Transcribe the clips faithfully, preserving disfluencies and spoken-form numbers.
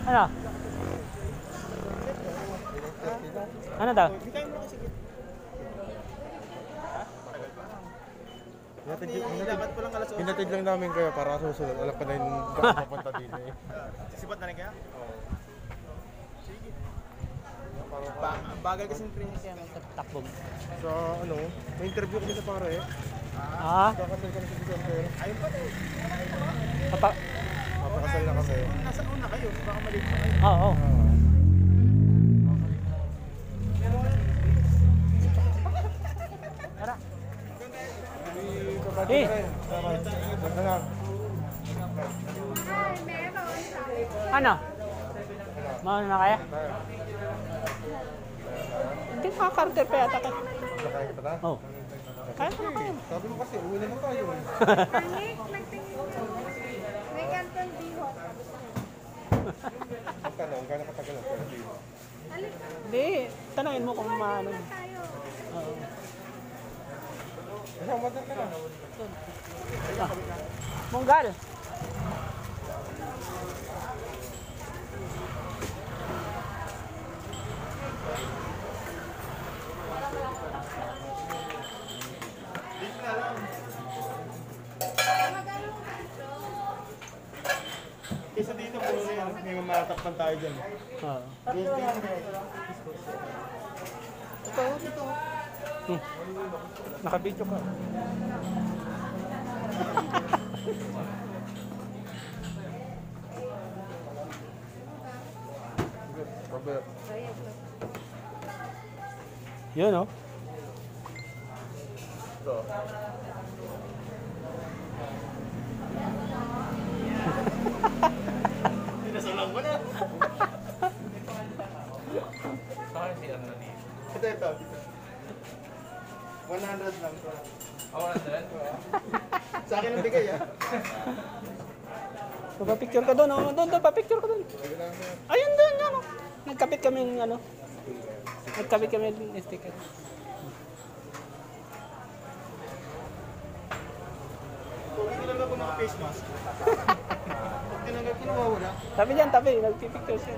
Ano? Ano daw? Hinatid lang namin kayo para susunod. Alam pa na yung gano'n papunta dito eh. Sisipat na rin kaya? Oo. Sige. Bagal kasi yung train. Takbog. So ano, may interview kami sa pare eh. Ah? Kakasal kami sa December. Ayun pa eh. Papa? Papakasal na kami. Nasa una kayo, baka maliit pa kayo. Oo. Oh, oh. Tara. Eh. Ano? Mauna na kaya? Hindi makakarter pa yata ka. Kaya pa na? Oo. Kaya pa na kayo. Sabi mo kasi, uwi na lang tayo eh. May kanton bihot. Magtanong, gano'n katagal ang pwede dito? Hindi. Tanungin mo kung maano. Oo. Kasama dyan ka na. Ah. Monggal. Kesa dito, puro na yan. May mamatakpan tayo dyan. Oo. Ito, ito. Hmm. Nakabidyo ka. Robert. Yun oh. Ito. Pinasalang mo na. Ito, ito. one hundred lang. Oh, one hundred? Sa akin ang bigay ah. Papapicture ka doon, oh. Doon, doon, papicture ka doon. Ayun doon, yan, oh. Nagkapit kami ng ano. Nagkapit kami ng sticker. Kung tinanggal ko ng face mask. Pag tinanggal ko, nawawala. Tabi dyan, tabi. Nagpipicture siya.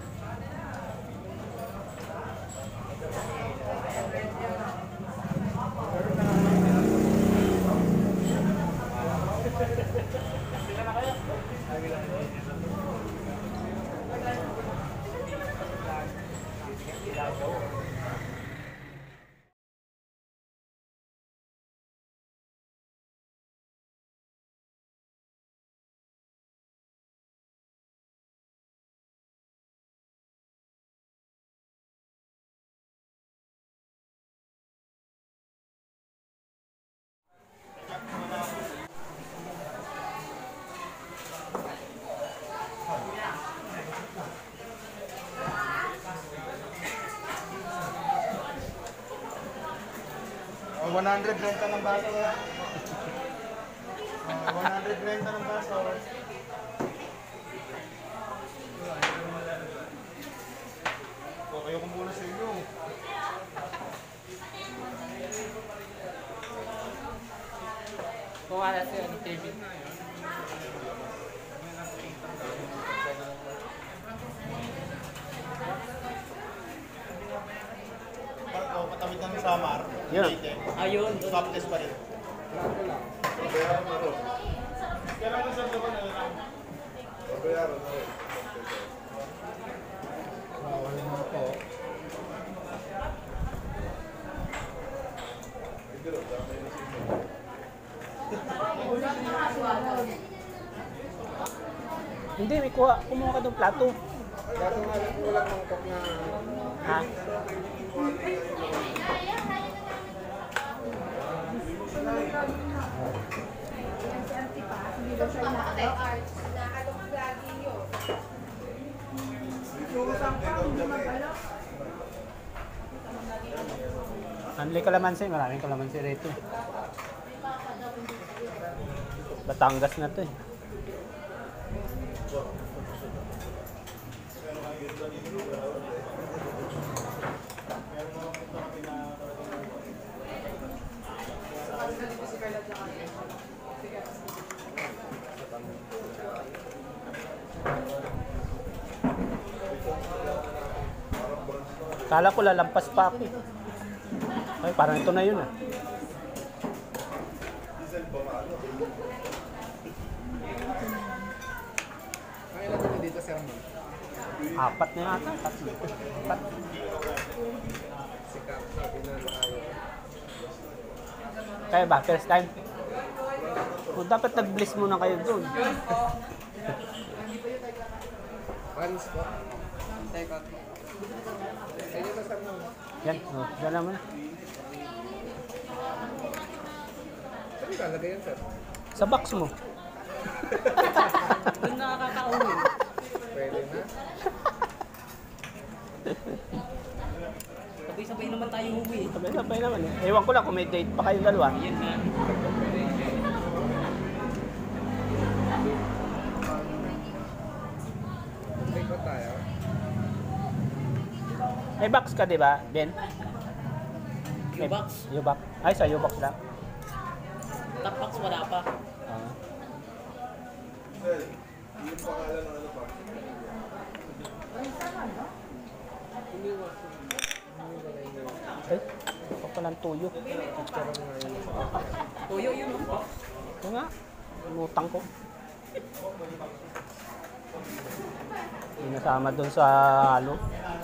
Oh, one hundred renta ng baso. Oh, one hundred renta ng baso. Oh, kayo kung muna sa inyo. Kung wala siya ng T V. Parang oh, patawid ng Samar. Yun. Ayun. Stop test pa rin. Kaya lang sa doon na lang. Hindi, may kuha. Kumuha ka ng plato. Kaso nga lang walang mangkok na... Ha? Anli kalamansi, maraming kalamansi rito. Batangas na to eh. Kala ko lalampas pa ako. Ay, parang ito na yun ah. Ang ilan na dito, sir, mo? Apat na yata. Tatlo. Apat. Si Cap, sabi na ayaw. Kaya ba? First time? O, dapat nag-bliss muna kayo doon. Paris po. Take out. Kaya ba, sir, mo? Yan. O, yan naman. Saan ilalagay yan, sir? Sa box mo. Doon nakakauwi. Pwede na. Sabay-sabay naman tayo uwi. Sabay-sabay naman eh. Ewan ko lang kung may date pa kayong dalawa. Yan na. Take out tayo. May box ka, di ba, Ben? U-box. U-box. Ay, sa U-box lang. Top box wala pa. Ah. Ay, ako palang tuyo. Tuyo yun. oh. Ito nga, inutang ko. Inasama doon sa halo.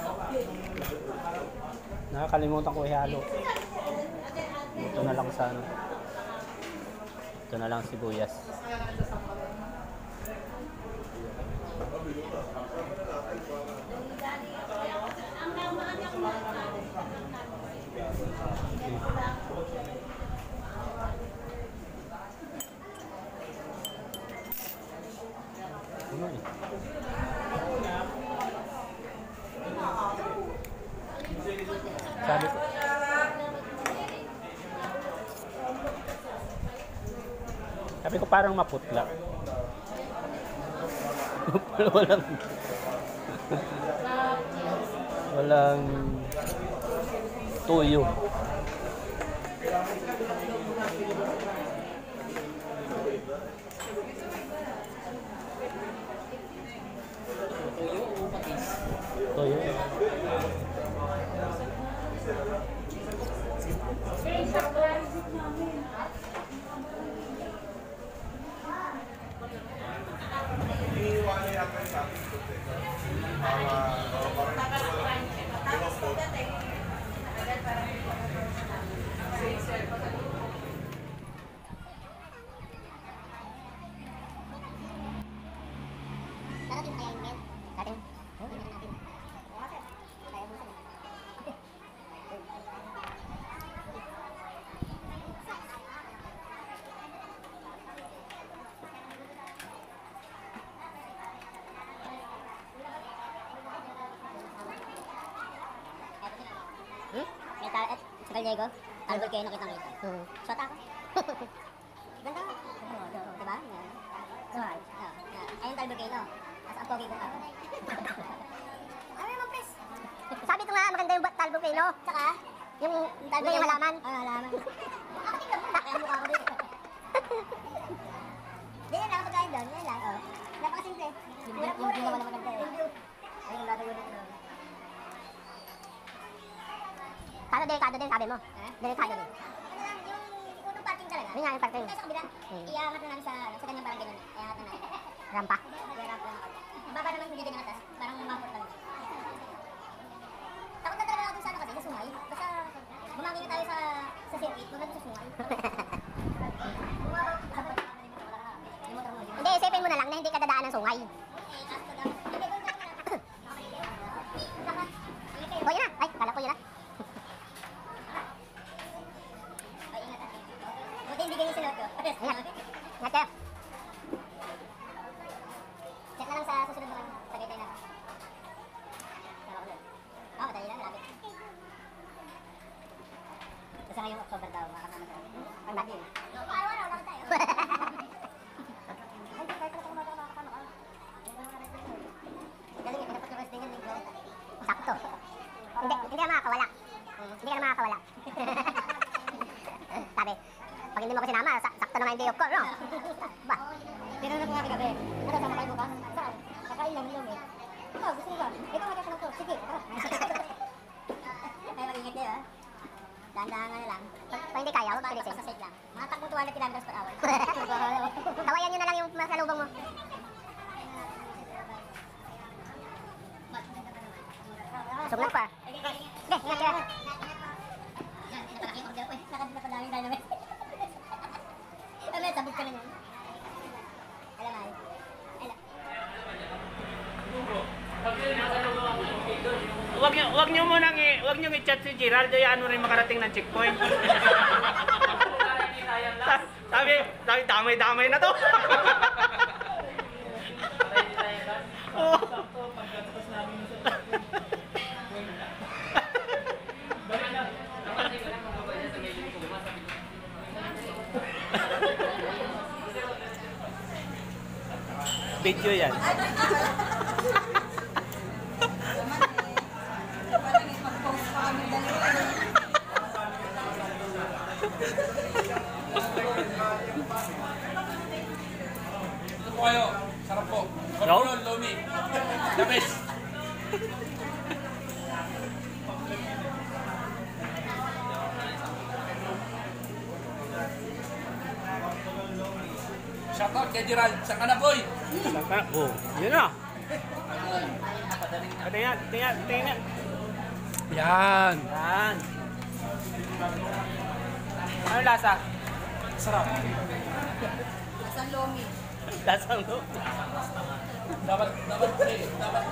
Nakakalimutan ko ihalo. Ito na lang sa ano. Ito na lang sibuyas. Ano eh? Sabi ko. Sabi ko parang maputla. walang walang tuyo. Tuyo o patis. Tuyo. Darating kaya yung mail? Dating? Oo, hindi natin. Kaya mo sa'yo. Hmm? May tal at sa Gallego, talbol kayo nakita kita. Hmm. Shot ako. Ganda. Oo, oo, diba? Right. Ayun talbol kayo, no? Tapos ang pogi ko ako. Ano naman, Pres? Sabi ko nga, maganda yung talbol kayo, no? Tsaka, yung talbol yung halaman. Ah, halaman. Kaya mukha ko din. Hindi yan lang, pagkain doon. Yan lang, oh. Napakasimple. Yung view naman na maganda, eh. Yung view. Ayun, yung latayo dito. Kano delikado din, sabi mo? Ha? Delikado din. Ano lang, yung unang parking talaga. Yun nga, yung parking. Sa kabila, iangat na namin sa, sa kanyang parang ganun. Iangat na namin. Rampa? Yeah, rampa. Baba naman hindi din atas, parang mapot lang. Takot na talaga ako dun sa ano kasi, sa sungay. Basta bumangin na tayo sa sa circuit, doon na sa sungay. Hindi, isipin mo na lang na hindi ka dadaan ng sungay. O, yun na. Ay, kala ko yun na. Ay, ingat natin. Buti hindi ganyan sinuot ko. Ingat. Ingat kayo. Check na lang sa susunod naman. Tagay tayo na. Tama ko nun. Oo, madali lang. Malapit. Kasi ngayong October daw, makakasama tayo. Ang dati yun. Araw-araw, lakad tayo. Ay, kahit pala kung makakasama ka. Galing yun, pinapat yung rest day ng linggo. Sakto. Hindi, hindi ka makakawala. Hindi ka na makakawala. Sabi, pag hindi mo ko sinama, sak sakto na nga yung day of call, no? Ba? Tinanong ko nga kagabi. Ano, sama kayo bukas? Saan? Kakain lang yung eh. Ikaw, gusto mo ba? Ikaw, magkakasin ako. Sige, tara. Dahan-dahan lang. Pag, pag hindi kaya, huwag tulisin. Sa safe lang. Mga takbong two hundred kilometers per hour. Tawayan nyo na lang yung masalubong mo. Suglak pa. Hindi, ingat ka. Yan, napalaki yung order ko eh. Nakadaming dynamite. Ay, sabog ka na yan. Alam ay. Wag niyo, wag niyo muna i, wag niyo i-chat si Gerald, ano rin makarating ng checkpoint. sabi, sabi damay-damay na to. Oh. Video yan. Ito po kayo. Sarap po. No? Control, Lomi. The best. Shoutout kay Gerald. Saan ka na, boy? Saka, oh, yun na. Tingnan, tingnan, tingnan. Yan. Yan. Ano lasa? Sarap. Lasang lo. Dapat, dapat, dapat